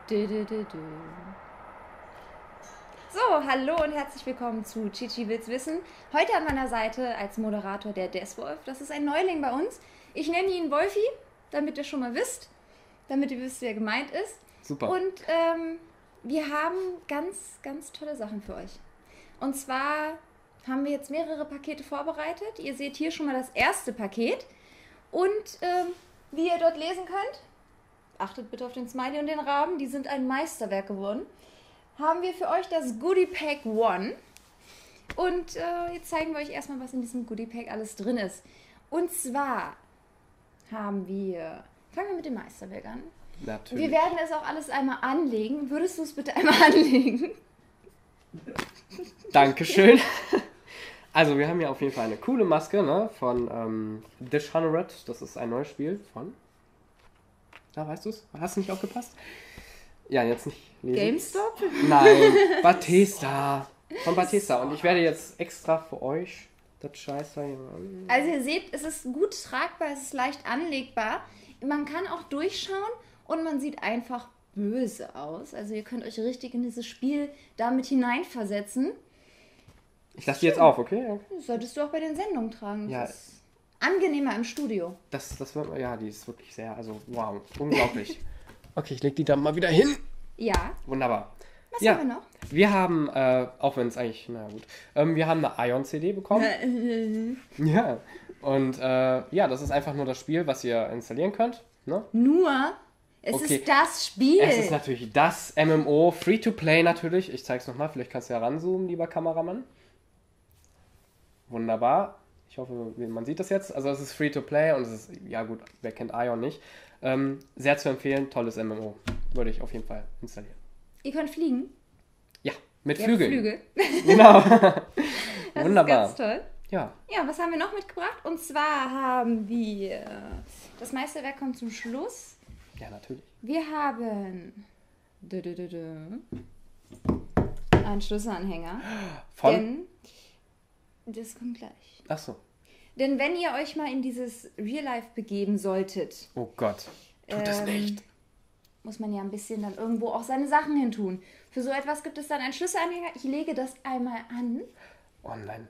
Dü, dü, dü, dü. So, hallo und herzlich willkommen zu Chichi will's wissen. Heute an meiner Seite als Moderator der Deswolf. Das ist ein Neuling bei uns. Ich nenne ihn Wolfi, damit ihr schon mal wisst, damit ihr wisst, wer gemeint ist. Super. Und wir haben ganz, ganz tolle Sachen für euch. Und zwar haben wir jetzt mehrere Pakete vorbereitet. Ihr seht hier schon mal das erste Paket. Und wie ihr dort lesen könnt, achtet bitte auf den Smiley und den Raben, die sind ein Meisterwerk geworden, haben wir für euch das Goodie Pack One. Und jetzt zeigen wir euch erstmal, was in diesem Goodie Pack alles drin ist. Und zwar haben wir, fangen wir mit dem Meisterwerk an. Natürlich. Wir werden es auch alles einmal anlegen. Würdest du es bitte einmal anlegen? Dankeschön. Also, wir haben hier auf jeden Fall eine coole Maske, ne, von Dishonored. Das ist ein neues Spiel von... Da, weißt du es? Hast du nicht aufgepasst? Ja, jetzt nicht lesen. GameStop? Nein, Bethesda. Von Bethesda. Und ich werde jetzt extra für euch das Scheiß da hier... Also ihr seht, es ist gut tragbar, es ist leicht anlegbar. Man kann auch durchschauen und man sieht einfach böse aus. Also ihr könnt euch richtig in dieses Spiel damit hineinversetzen. Ich lasse die jetzt auf, okay? Ja. Das solltest du auch bei den Sendungen tragen. Ja. Das ist angenehmer im Studio. Das wird... Ja, die ist wirklich sehr... Also, wow. Unglaublich. Okay, ich leg die da mal wieder hin. Ja. Wunderbar. Was Ja, haben wir noch? wir haben, auch wenn es eigentlich, na gut, wir haben eine Ion-CD bekommen. Ja, und ja, das ist einfach nur das Spiel, was ihr installieren könnt. Ne? Nur, es Okay. ist das Spiel. Es ist natürlich das MMO, Free-to-Play natürlich. Ich zeig's nochmal, vielleicht kannst du ja ranzoomen, lieber Kameramann. Wunderbar. Ich hoffe, man sieht das jetzt. Also es ist Free-to-Play und es ist, ja gut, wer kennt Ion nicht. Sehr zu empfehlen, tolles MMO. Würde ich auf jeden Fall installieren. Ihr könnt fliegen. Ja, mit Ihr Flügeln. habt Flügel. Genau. Das Wunderbar. ist ganz toll. Ja. Ja, was haben wir noch mitgebracht? Und zwar haben wir, das Meisterwerk kommt zum Schluss. Ja, natürlich. Wir haben einen Schlüsselanhänger. Von? Das kommt gleich. Achso. Denn wenn ihr euch mal in dieses Real Life begeben solltet, Oh Gott. Tut das nicht. muss man ja ein bisschen dann irgendwo auch seine Sachen hin tun. Für so etwas gibt es dann einen Schlüsselanhänger. Ich lege das einmal an. Online.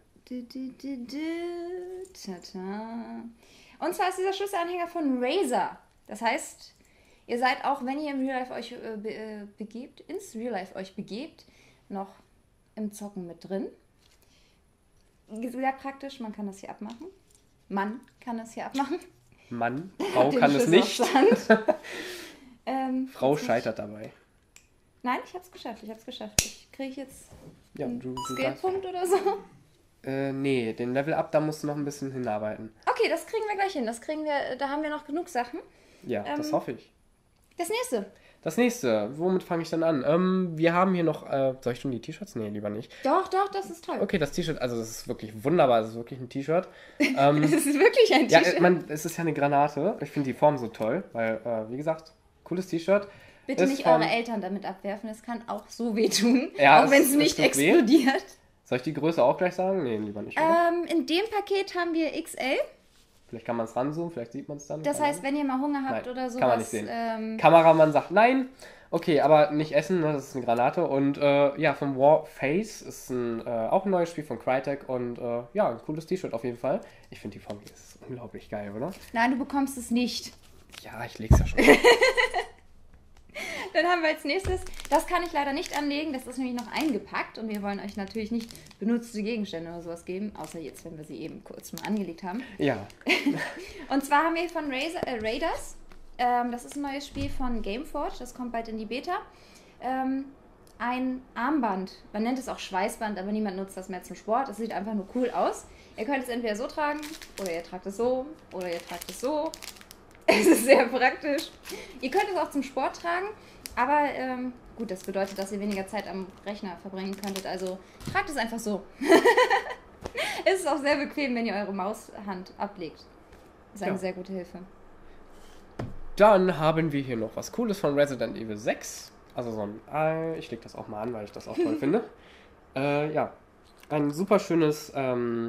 Tata. Und zwar ist dieser Schlüsselanhänger von Razer. Das heißt, ihr seid auch, wenn ihr im Real Life euch ins Real Life euch begebt, noch im Zocken mit drin. Sehr praktisch, man kann das hier abmachen. Mann kann das hier abmachen. Mann, Frau Den kann es nicht. Schlüssel auf der Hand. Frau jetzt scheitert dabei. Nein, ich hab's geschafft. Ich kriege jetzt Ja, einen du darfst. Skillpunkt oder so. Nee, den Level Up, da musst du noch ein bisschen hinarbeiten. Okay, das kriegen wir gleich hin. Da haben wir noch genug Sachen. Ja, das hoffe ich. Das nächste. Das nächste, womit fange ich denn an? Wir haben hier noch, soll ich schon die T-Shirts? Nee, lieber nicht. Doch, das ist toll. Okay, das T-Shirt, also das ist wirklich wunderbar, das ist wirklich ein T-Shirt. Es ist wirklich ein Ja, T-Shirt. es ist ja eine Granate. Ich finde die Form so toll, weil, wie gesagt, cooles T-Shirt. Bitte Ist nicht von- eure Eltern damit abwerfen. Es kann auch so wehtun, Ja, auch wenn es es nicht tut weh. explodiert. Soll ich die Größe auch gleich sagen? Nee, lieber nicht. Oder? In dem Paket haben wir XL. Vielleicht kann man es ranzoomen, vielleicht sieht man es dann. Das heißt, wenn ihr mal Hunger habt Nein, oder so. kann man nicht sehen. Kameramann sagt nein. Okay, aber nicht essen, ne? Das ist eine Granate. Und ja, von Warface ist auch ein neues Spiel von Crytek. Und ja, ein cooles T-Shirt auf jeden Fall. Ich finde die Form hier ist unglaublich geil, oder? Nein, du bekommst es nicht. Ja, ich leg's ja schon. Dann haben wir als nächstes, das kann ich leider nicht anlegen, das ist nämlich noch eingepackt und wir wollen euch natürlich nicht benutzte Gegenstände oder sowas geben, außer jetzt, wenn wir sie eben kurz mal angelegt haben. Ja. Und zwar haben wir von Raiders, das ist ein neues Spiel von Gameforge, das kommt bald in die Beta, ein Armband, man nennt es auch Schweißband, aber niemand nutzt das mehr zum Sport, es sieht einfach nur cool aus. Ihr könnt es entweder so tragen, oder ihr tragt es so, oder ihr tragt es so. Es ist sehr praktisch. Ihr könnt es auch zum Sport tragen, aber gut, das bedeutet, dass ihr weniger Zeit am Rechner verbringen könntet. Also tragt es einfach so. Es ist auch sehr bequem, wenn ihr eure Maushand ablegt. Ist eine Ja. sehr gute Hilfe. Dann haben wir hier noch was Cooles von Resident Evil 6. Also so ein, ich leg das auch mal an, weil ich das auch toll finde. Ja, ein super schönes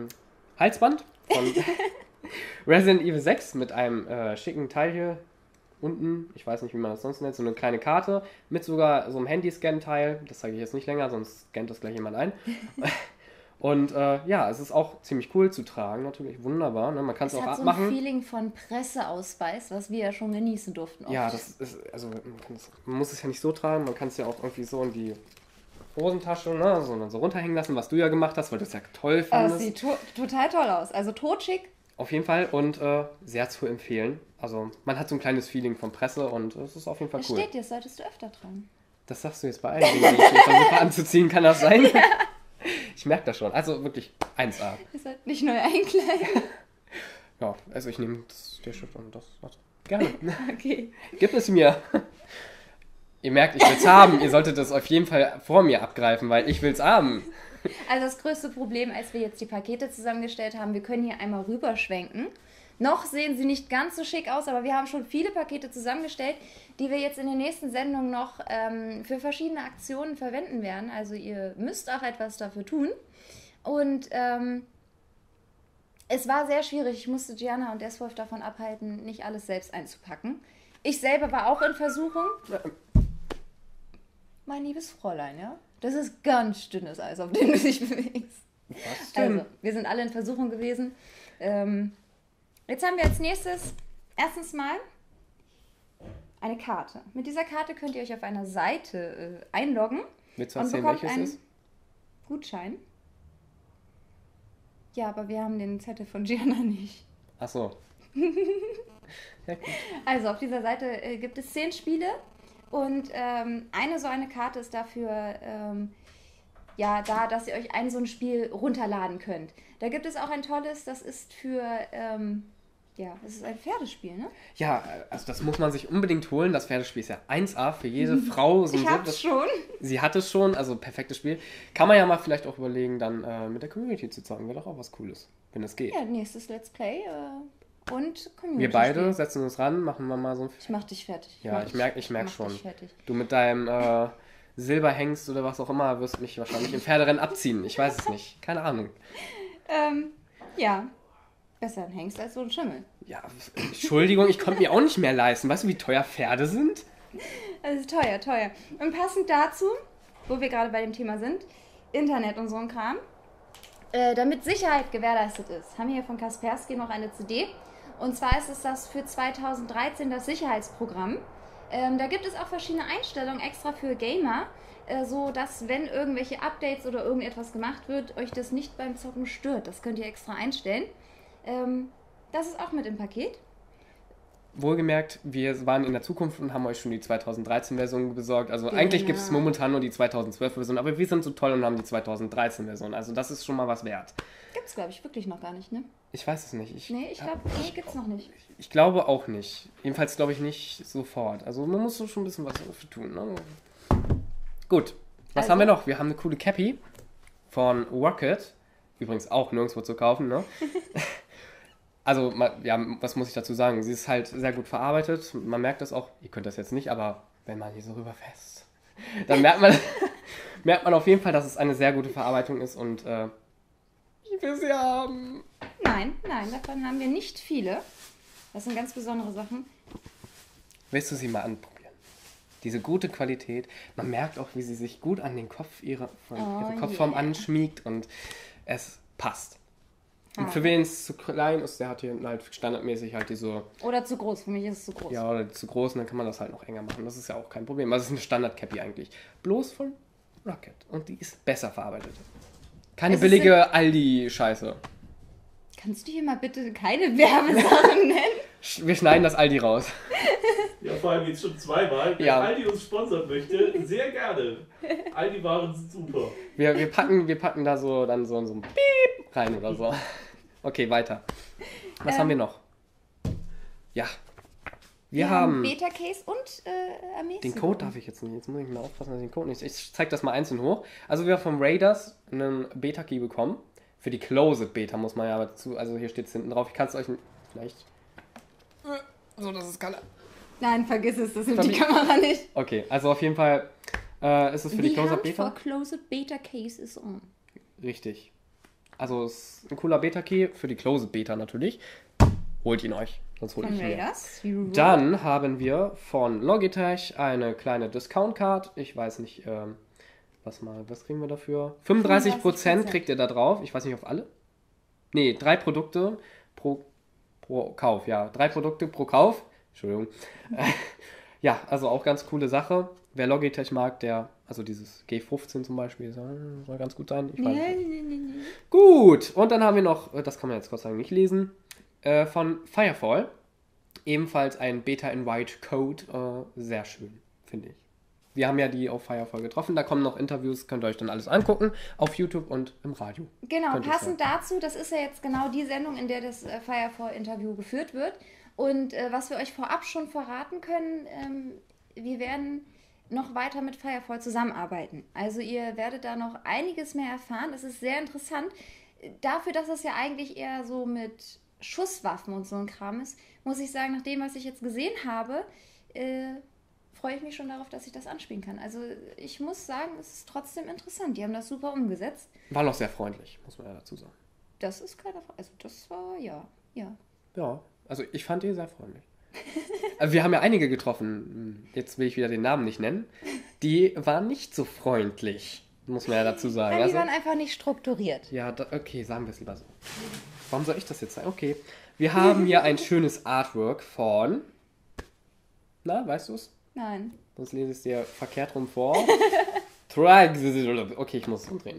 Halsband von Resident Evil 6 mit einem schicken Teil hier. unten, ich weiß nicht, wie man das sonst nennt, so eine kleine Karte mit sogar so einem Handy-Scan-Teil. Das zeige ich jetzt nicht länger, sonst scannt das gleich jemand ein. Und ja, es ist auch ziemlich cool zu tragen, natürlich wunderbar. Ne? Man kann es auch abmachen. Es hat so ein Feeling von Presseausweis, was wir ja schon genießen durften. Oft. Ja, das ist, also man muss es ja nicht so tragen, man kann es ja auch irgendwie so in die Hosentasche, ne, so runterhängen lassen, was du ja gemacht hast, weil du es ja toll fandest. Das sieht total toll aus, also totschick. Auf jeden Fall und sehr zu empfehlen. Also man hat so ein kleines Feeling von Presse und es ist auf jeden Fall cool. Steht dir, das solltest du öfter tragen. Das sagst du jetzt bei allen Dingen, die ich versuche anzuziehen, kann das sein? Ja. Ich merke das schon, also wirklich 1A. Ihr sollt nicht neu einkleiden. Ja, also ich nehme der Stift und das gerne. Okay. Gib es mir. Ihr merkt, ich will es haben. Ihr solltet es auf jeden Fall vor mir abgreifen, weil ich will es haben. Also das größte Problem, als wir jetzt die Pakete zusammengestellt haben, wir können hier einmal rüberschwenken. Noch sehen sie nicht ganz so schick aus, aber wir haben schon viele Pakete zusammengestellt, die wir jetzt in den nächsten Sendungen noch für verschiedene Aktionen verwenden werden. Also ihr müsst auch etwas dafür tun. Und es war sehr schwierig. Ich musste Gianna und Deswolf davon abhalten, nicht alles selbst einzupacken. Ich selber war auch in Versuchung. Mein liebes Fräulein, ja? Das ist ganz dünnes Eis, auf dem du dich bewegst. Was denn? Also, wir sind alle in Versuchung gewesen. Jetzt haben wir als nächstes erstens mal eine Karte. Mit dieser Karte könnt ihr euch auf einer Seite einloggen. Willst du erzählen, welches einen ist? Gutschein. Ja, aber wir haben den Zettel von Gianna nicht. Ach so. Ja, gut. Also auf dieser Seite gibt es 10 Spiele und eine Karte ist dafür da, dass ihr euch so ein Spiel runterladen könnt. Da gibt es auch ein tolles, das ist für, es ist ein Pferdespiel, ne? Ja, also das muss man sich unbedingt holen. Das Pferdespiel ist ja 1A für jede Frau. Ich hab's schon. Sie hat es schon, also perfektes Spiel. Kann man ja mal vielleicht auch überlegen, dann mit der Community zu zocken. Wäre doch auch was Cooles, wenn es geht. Ja, nächstes Let's Play und Community. Wir beide setzen uns ran, machen wir mal so ein... Ich mach dich fertig. Ja, ich merk schon. Du mit deinem Silberhengst oder was auch immer wirst mich wahrscheinlich im Pferderennen abziehen. Ich weiß es nicht. Keine Ahnung. Ja. Besser ein Hengst als so ein Schimmel. Ja, Entschuldigung, ich konnte mir auch nicht mehr leisten. Weißt du, wie teuer Pferde sind? Das ist teuer. Und passend dazu, wo wir gerade bei dem Thema sind, Internet und so ein Kram, damit Sicherheit gewährleistet ist, haben wir hier von Kaspersky noch eine CD. Und zwar ist es das für 2013 das Sicherheitsprogramm. Da gibt es auch verschiedene Einstellungen extra für Gamer, so dass, wenn irgendwelche Updates oder irgendetwas gemacht wird, euch das nicht beim Zocken stört. Das könnt ihr extra einstellen. Das ist auch mit im Paket. Wohlgemerkt, wir waren in der Zukunft und haben euch schon die 2013-Version besorgt. Also eigentlich gibt es momentan nur die 2012-Version, aber wir sind so toll und haben die 2013-Version. Also das ist schon mal was wert. Gibt's, glaube ich, wirklich noch gar nicht, ne? Ich weiß es nicht. Ich glaube, gibt's noch nicht. Ich glaube auch nicht. Jedenfalls glaube ich nicht sofort. Also man muss schon ein bisschen was dafür tun. Ne? Gut, was haben wir noch? Wir haben eine coole Cappy von Rocket. Übrigens auch nirgendwo zu kaufen, ne? Also, was muss ich dazu sagen? Sie ist halt sehr gut verarbeitet. Man merkt das auch, ihr könnt das jetzt nicht, aber wenn man hier so rüberfasst, dann merkt man auf jeden Fall, dass es eine sehr gute Verarbeitung ist und ich will sie haben. Nein, davon haben wir nicht viele. Das sind ganz besondere Sachen. Willst du sie mal anprobieren? Diese gute Qualität. Man merkt auch, wie sie sich gut an den Kopf, ihre Kopfform anschmiegt und es passt. Und für wen es zu klein ist, der hat hier halt standardmäßig halt diese... Oder zu groß, für mich ist es zu groß. Ja, oder zu groß und dann kann man das halt noch enger machen. Das ist ja auch kein Problem. Also es ist eine Standard-Cappy eigentlich. Bloß von Rocket. Und die ist besser verarbeitet. Keine billige Aldi-Scheiße. Kannst du hier mal bitte keine Werbesachen nennen? Wir schneiden das Aldi raus. Ja, vor allem jetzt schon zweimal. Wenn Aldi uns sponsern möchte, sehr gerne. Aldi-Waren sind super. Wir packen da so dann so ein Piep rein oder so. Okay, weiter. Was haben wir noch? Ja. Wir haben Beta-Case und Armee. Den Code darf ich jetzt nicht. Jetzt muss ich mal aufpassen, dass ich den Code nicht... Ich zeig das mal einzeln hoch. Also wir haben vom Raiders einen Beta-Key bekommen. Für die Closed Beta muss man ja dazu... Also hier steht es hinten drauf. Ich kann es euch vielleicht... So, das ist keine... Nein, vergiss es. Das nimmt die Kamera nicht. Okay, also auf jeden Fall ist es für die Closed Beta. For Closed Beta Case is on. Richtig. Also es ist ein cooler Beta-Key für die Closed Beta natürlich. Holt ihn euch. Sonst hole Von ich mir. Raiders. Dann haben wir von Logitech eine kleine Discount-Card. Ich weiß nicht, was kriegen wir dafür? 35% kriegt ihr da drauf. Ich weiß nicht, auf alle. Nee, 3 Produkte pro Kauf. Ja, 3 Produkte pro Kauf. Entschuldigung. Ja, also auch ganz coole Sache. Wer Logitech mag, also dieses G15 zum Beispiel, soll ganz gut sein. Ich weiß nicht. Gut, und dann haben wir noch, das kann man jetzt Gott sei Dank nicht lesen, von Firefall. Ebenfalls ein Beta-in-White-Code. Sehr schön, finde ich. Wir haben ja die auf Firefall getroffen. Da kommen noch Interviews, könnt ihr euch dann alles angucken. Auf YouTube und im Radio. Genau, passend dazu, das ist ja jetzt genau die Sendung, in der das Firefall-Interview geführt wird. Und was wir euch vorab schon verraten können, wir werden noch weiter mit Firefall zusammenarbeiten. Also ihr werdet da noch einiges mehr erfahren. Das ist sehr interessant. Dafür, dass es ja eigentlich eher so mit Schusswaffen und so ein Kram ist, muss ich sagen, nach dem, was ich jetzt gesehen habe, freue ich mich schon darauf, dass ich das anspielen kann. Also ich muss sagen, es ist trotzdem interessant. Die haben das super umgesetzt. War noch sehr freundlich, muss man ja dazu sagen. Das ist keine Frage. Also das war, ja. Ja, also ich fand die sehr freundlich. Also wir haben ja einige getroffen, jetzt will ich wieder den Namen nicht nennen, die waren nicht so freundlich, muss man ja dazu sagen. Ja, die waren einfach nicht strukturiert. Ja, okay, sagen wir es lieber so. Warum soll ich das jetzt sagen? Okay, wir haben hier ein schönes Artwork von... Na, weißt du es? Nein. Sonst lese ich es dir verkehrt rum vor. Okay, ich muss es umdrehen.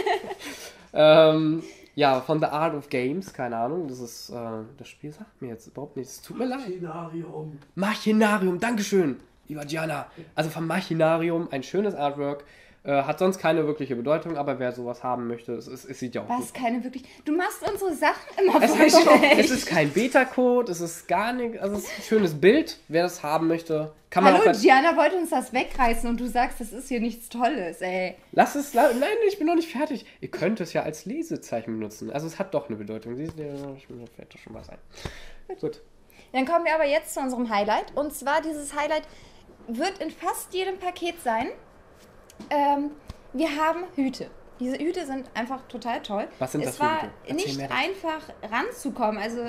Ja, von The Art of Games, keine Ahnung. Das ist, das Spiel sagt mir jetzt überhaupt nichts. Es tut mir leid. Machinarium, dankeschön, lieber Gianna. Also von Machinarium, ein schönes Artwork. Hat sonst keine wirkliche Bedeutung, aber wer sowas haben möchte, es sieht ja auch Was, gut. keine wirklich... Du machst unsere Sachen immer Es ist kein Beta-Code, es ist gar nichts, also es ist ein schönes Bild. Wer das haben möchte, kann man Hallo, auch... Gianna wollte uns das wegreißen und du sagst, das ist hier nichts Tolles, ey. Nein, ich bin noch nicht fertig. Ihr könnt es ja als Lesezeichen benutzen. Also es hat doch eine Bedeutung. Ich fällt doch schon was ein. Gut. Dann kommen wir aber jetzt zu unserem Highlight. Und zwar, dieses Highlight wird in fast jedem Paket sein. Wir haben Hüte. Diese Hüte sind einfach total toll. Was sind das für Hüte? Es war Erzähl nicht einfach ranzukommen. Also,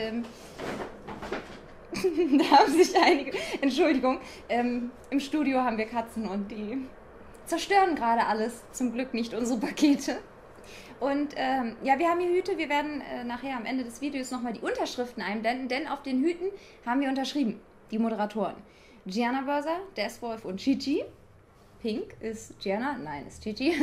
da haben sich einige... Entschuldigung. Im Studio haben wir Katzen und die zerstören gerade alles. Zum Glück nicht unsere Pakete. Und ja, wir haben hier Hüte. Wir werden nachher am Ende des Videos nochmal die Unterschriften einblenden, denn auf den Hüten haben wir unterschrieben, die Moderatoren. Gianna Börser, Deathwolf und Chichi. Pink ist Gianna, nein, ist Chichi.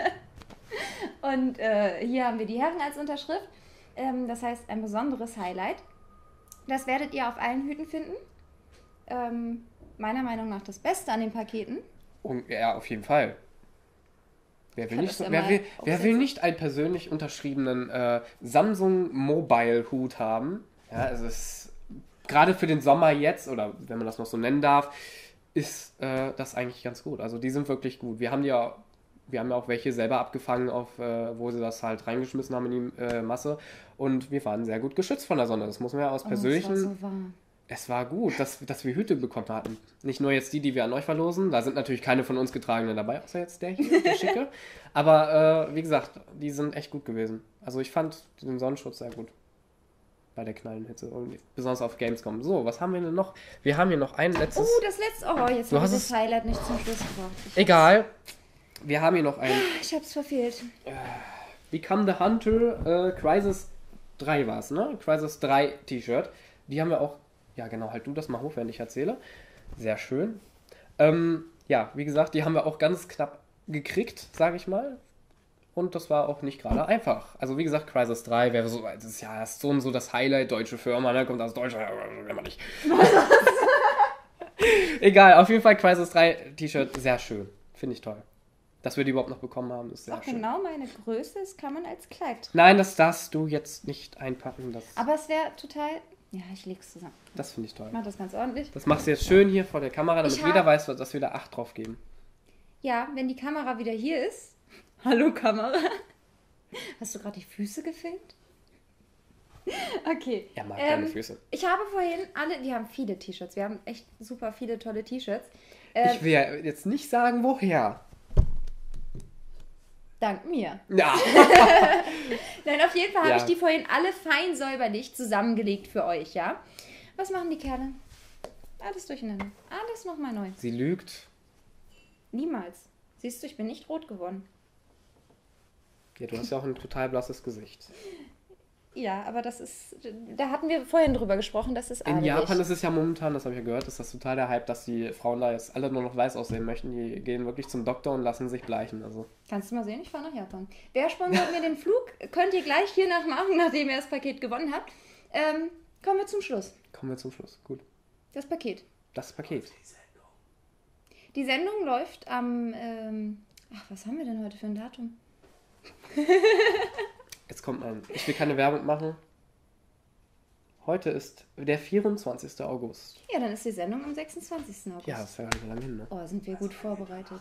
Und hier haben wir die Herren als Unterschrift. Das heißt, ein besonderes Highlight. Das werdet ihr auf allen Hüten finden. Meiner Meinung nach das Beste an den Paketen. Und, ja, auf jeden Fall. Wer will nicht einen persönlich unterschriebenen Samsung Mobile Hut haben? Ja, es ist gerade für den Sommer jetzt, oder wenn man das noch so nennen darf, ist das eigentlich ganz gut. Also die sind wirklich gut. Wir haben ja auch welche selber abgefangen, wo sie das halt reingeschmissen haben in die Masse. Und wir waren sehr gut geschützt von der Sonne. Das muss man ja aus persönlichen... Es war so warm. Es war gut, dass wir Hüte bekommen hatten. Nicht nur jetzt die wir an euch verlosen. Da sind natürlich keine von uns getragenen dabei, außer jetzt der hier, der schicke. Aber wie gesagt, die sind echt gut gewesen. Also ich fand den Sonnenschutz sehr gut. Bei der knallen Hitze. Und besonders auf Gamescom. So, was haben wir denn noch? Wir haben hier noch ein letztes... das letzte... Oh, jetzt habe ich das Highlight nicht zum Schluss gebracht. Egal. Wir haben hier noch ein... Ich hab's verfehlt. Become the Hunter Crisis 3 war es, ne? Crisis 3 T-Shirt. Die haben wir auch... Ja, genau, halt du das mal hoch, während ich erzähle. Sehr schön. Ja, wie gesagt, die haben wir auch ganz knapp gekriegt, sage ich mal. Und das war auch nicht gerade einfach. Also wie gesagt, Crisis 3 wäre so, das ist ja so und so das Highlight, deutsche Firma, ne? Kommt aus Deutschland, wenn man nicht. Egal, auf jeden Fall Crisis 3 T-Shirt, sehr schön. Finde ich toll. Dass wir die überhaupt noch bekommen haben, ist sehr schön. Genau meine Größe, das kann man als Kleid tragen. Nein, das darfst du jetzt nicht einpacken. Aber es wäre total... Ja, ich leg's zusammen. Das finde ich toll. Ich mach das ganz ordentlich. Das machst du jetzt schön hier vor der Kamera, damit jeder weiß, dass wir da 8 drauf geben. Ja, wenn die Kamera wieder hier ist. Hallo Kamera. Hast du gerade die Füße gefilmt? Okay. Er mag keine Füße. Ich habe vorhin wir haben viele T-Shirts. Wir haben echt super viele tolle T-Shirts. Ich will ja jetzt nicht sagen, woher. Dank mir. Ja. Nein, auf jeden Fall habe ich die vorhin alle fein säuberlich zusammengelegt für euch, ja? Was machen die Kerle? Alles durcheinander. Alles nochmal neu. Sie lügt. Niemals. Siehst du, ich bin nicht rot geworden. Ja, du hast ja auch ein total blasses Gesicht. Ja, aber das ist, da hatten wir vorhin drüber gesprochen, das ist adelig. In Japan ist es ja momentan, das habe ich ja gehört, ist das total der Hype, dass die Frauen da jetzt alle nur noch weiß aussehen möchten. Die gehen wirklich zum Doktor und lassen sich bleichen. Also. Kannst du mal sehen, ich fahre nach Japan. Wer sponsert mir den Flug? Könnt ihr gleich hier nachmachen, nachdem ihr das Paket gewonnen habt. Kommen wir zum Schluss. Gut. Das Paket. Die Sendung läuft am, was haben wir denn heute für ein Datum? Jetzt kommt ich will keine Werbung machen. Heute ist der 24. August. Ja, dann ist die Sendung am 26. August. Ja, das ist ja gar nicht so lange hin, ne? Oh, sind wir gut vorbereitet.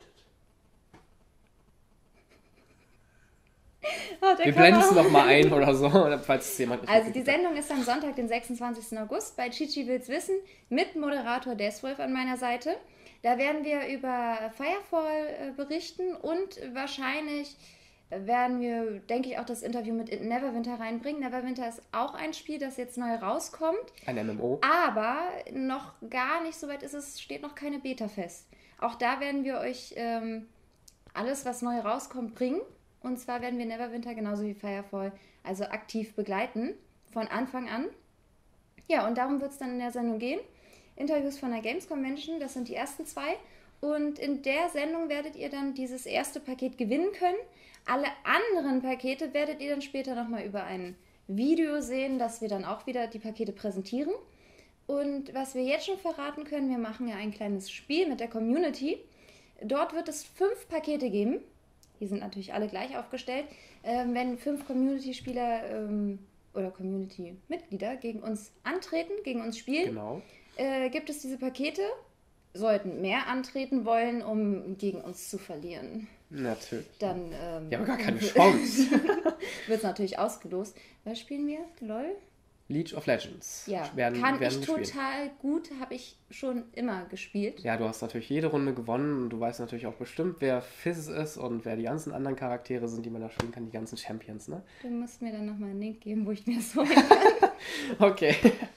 Wir blenden es nochmal ein oder so, falls es jemand nicht Also die Sendung ist am Sonntag, den 26. August bei Chichi will's wissen mit Moderator Deathwolf an meiner Seite. Da werden wir über Firefall berichten und wahrscheinlich werden wir, denke ich, auch das Interview mit Neverwinter reinbringen. Neverwinter ist auch ein Spiel, das jetzt neu rauskommt. Ein MMO. Aber noch gar nicht so weit ist es, steht noch keine Beta fest. Auch da werden wir euch alles, was neu rauskommt, bringen. Und zwar werden wir Neverwinter genauso wie Firefall also aktiv begleiten, von Anfang an. Ja, und darum wird es dann in der Sendung gehen. Interviews von der Games Convention, das sind die ersten 2. Und in der Sendung werdet ihr dann dieses erste Paket gewinnen können. Alle anderen Pakete werdet ihr dann später nochmal über ein Video sehen, dass wir dann auch wieder die Pakete präsentieren. Und was wir jetzt schon verraten können, wir machen ja ein kleines Spiel mit der Community. Dort wird es 5 Pakete geben. Die sind natürlich alle gleich aufgestellt. Wenn 5 Community-Spieler oder Community-Mitglieder gegen uns antreten, gegen uns spielen, genau. Gibt es diese Pakete. Sollten mehr antreten wollen, um gegen uns zu verlieren. Natürlich. Dann ja, aber gar keine Chance. wird es natürlich ausgelost. Was spielen wir? LOL? League of Legends. Ja, kann ich total gut, habe ich schon immer gespielt. Ja, du hast natürlich jede Runde gewonnen und du weißt natürlich auch bestimmt, wer Fizz ist und wer die ganzen anderen Charaktere sind, die man da spielen kann, die ganzen Champions, ne? Du musst mir dann nochmal einen Link geben, wo ich mir das holen kann. Okay.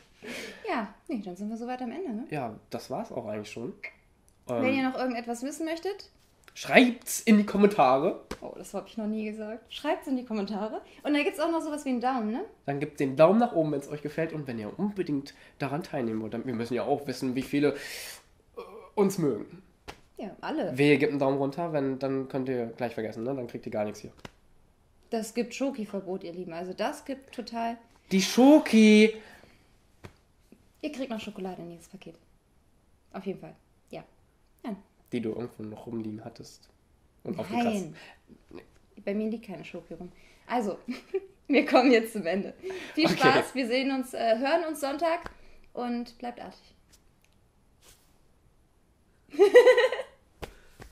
Ja, nee, dann sind wir soweit am Ende, ne? Ja, das war's auch eigentlich schon. Wenn ihr noch irgendetwas wissen möchtet, schreibt's in die Kommentare. Oh, das habe ich noch nie gesagt. Schreibt's in die Kommentare. Und da gibt's auch noch sowas wie einen Daumen, ne? Dann gebt den Daumen nach oben, wenn es euch gefällt. Und wenn ihr unbedingt daran teilnehmen wollt, dann, wir müssen ja auch wissen, wie viele uns mögen. Ja, alle. Wer gibt einen Daumen runter, dann könnt ihr gleich vergessen, ne? Dann kriegt ihr gar nichts hier. Das gibt Schoki-Verbot, ihr Lieben. Also das gibt total... Die Schoki! Ihr kriegt noch Schokolade in dieses Paket. Auf jeden Fall. Ja. Die du irgendwo noch rumliegen hattest. Und Nein. Bei mir liegt keine Schoki rum. Also, wir kommen jetzt zum Ende. Viel Spaß. Wir sehen uns, hören uns Sonntag und bleibt artig.